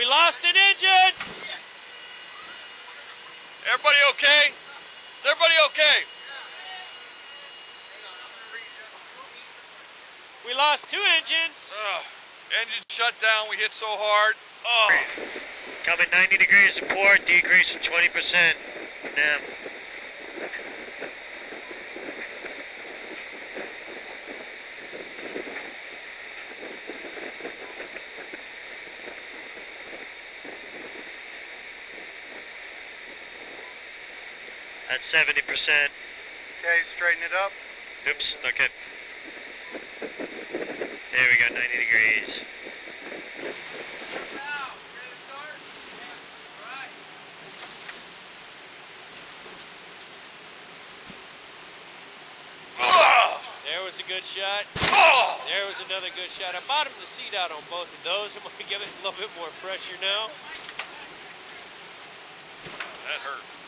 We lost an engine! Everybody okay? Is everybody okay? We lost 2 engines. Engine shut down. We hit so hard. Coming 90 degrees to port, decrease of 20%. Now. At 70%. Okay, straighten it up. Oops, okay. There we go, 90 degrees. There was a good shot. There was another good shot. I bottomed the seat out on both of those. I'm going to give it a little bit more pressure now. That hurt.